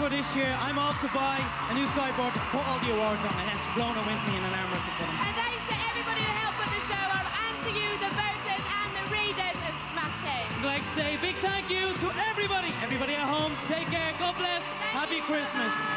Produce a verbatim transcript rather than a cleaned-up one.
for this year. I'm off to buy a new sideboard to put all the awards on, unless Rona wins me in an arm wrestle for them. And thanks to everybody who helped put the show on, and to you, the voters and the readers of Smash Hit. I'd like to say a big thank you to everybody. Everybody at home, take care, God bless, Happy Christmas.